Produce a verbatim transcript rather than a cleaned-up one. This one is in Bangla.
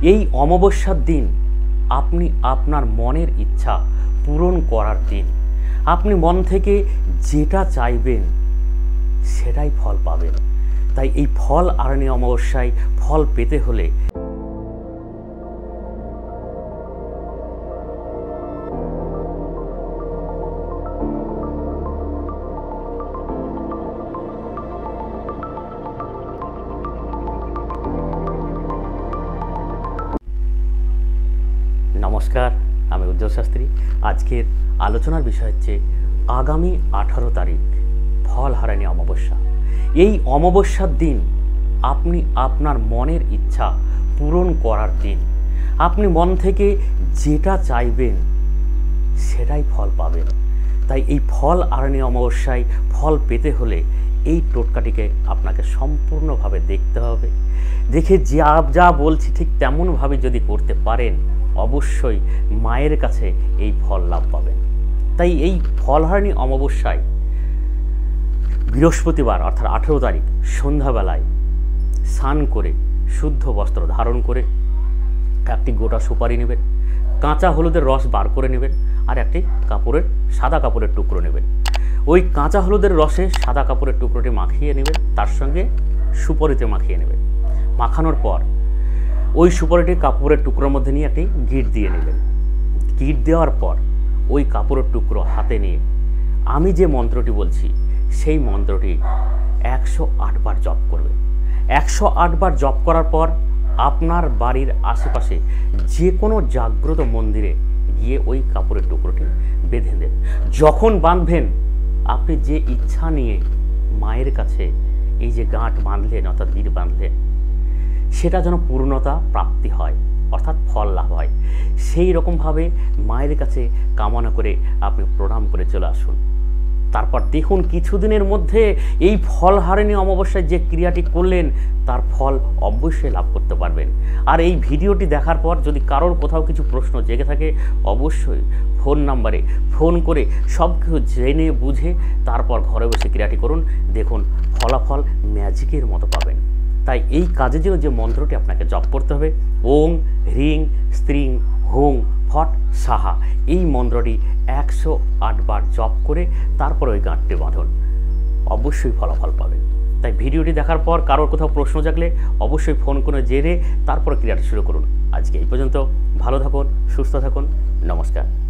এই অমাবস্যার দিন আপনি আপনার মনের ইচ্ছা পূরণ করার দিন। আপনি মন থেকে যেটা চাইবেন সেটাই ফল পাবেন। তাই এই ফল আরণী অমাবস্যায় ফল পেতে হলে নমস্কার, আমি উজ্জ্বল শাস্ত্রী। আজকের আলোচনার বিষয় হচ্ছে আগামী আঠারো তারিখ ফল হারানি অমাবস্যা। এই অমাবস্যার দিন আপনি আপনার মনের ইচ্ছা পূরণ করার দিন। আপনি মন থেকে যেটা চাইবেন সেটাই ফল পাবেন। তাই এই ফল হারানি অমাবস্যায় ফল পেতে হলে এই টোটকাটিকে আপনাকে সম্পূর্ণভাবে দেখতে হবে। দেখে যা যা বলছি ঠিক তেমনভাবে যদি করতে পারেন অবশ্যই মায়ের কাছে এই ফল লাভ পাবেন। তাই এই ফলহারিণী অমাবস্যায় বৃহস্পতিবার অর্থাৎ আঠেরো তারিখ সন্ধ্যাবেলায় স্নান করে শুদ্ধ বস্ত্র ধারণ করে একটি গোটা সুপারি নেবেন, কাঁচা হলুদের রস বার করে নেবেন, আর একটি কাপড়ের সাদা কাপড়ের টুকরো নেবেন। ওই কাঁচা হলুদের রসে সাদা কাপড়ের টুকরোটি মাখিয়ে নেবেন, তার সঙ্গে সুপারিতে মাখিয়ে নেবেন। মাখানোর পর ওই সুপারিটি কাপড়ের টুকরোর মধ্যে নিয়ে একটি গিট দিয়ে নেবেন। গিট দেওয়ার পর ওই কাপড়ের টুকরো হাতে নিয়ে আমি যে মন্ত্রটি বলছি সেই মন্ত্রটি একশো আটবার জপ করবেন। একশো আটবার জপ করার পর আপনার বাড়ির আশেপাশে যে কোনো জাগ্রত মন্দিরে গিয়ে ওই কাপড়ের টুকরোটি বেঁধে দেন। যখন বাঁধবেন আপনি যে ইচ্ছা নিয়ে মায়ের কাছে এই যে গাঁট বাঁধলেন অর্থাৎ গিট বাঁধলেন সেটা যেন পূর্ণতা প্রাপ্তি হয়, অর্থাৎ ফল লাভ হয়। সেই রকমভাবে মায়ের কাছে কামনা করে আপনি প্রণাম করে চলে আসুন। তারপর দেখুন কিছুদিনের মধ্যে এই ফল হারানি অমাবস্যায় যে ক্রিয়াটি করলেন তার ফল অবশ্যই লাভ করতে পারবেন। আর এই ভিডিওটি দেখার পর যদি কারোর কোথাও কিছু প্রশ্ন জেগে থাকে অবশ্যই ফোন নাম্বারে ফোন করে সব কিছু জেনে বুঝে তারপর ঘরে বসে ক্রিয়াটি করুন। দেখুন ফলাফল ম্যাজিকের মতো পাবেন। তাই এই কাজের জন্য যে মন্ত্রটি আপনাকে জপ করতে হবে ওং হ্রিং স্ত্রিং হুং ফট সাহা, এই মন্ত্রটি একশো আটবার জপ করে তারপর ওই গাঁটটি বাঁধুন, অবশ্যই ফলাফল পাবেন। তাই ভিডিওটি দেখার পর কারোর কোথাও প্রশ্ন জাগলে অবশ্যই ফোন করে জেনে তারপর ক্রিয়াটি শুরু করুন। আজকে এই পর্যন্ত, ভালো থাকুন, সুস্থ থাকুন, নমস্কার।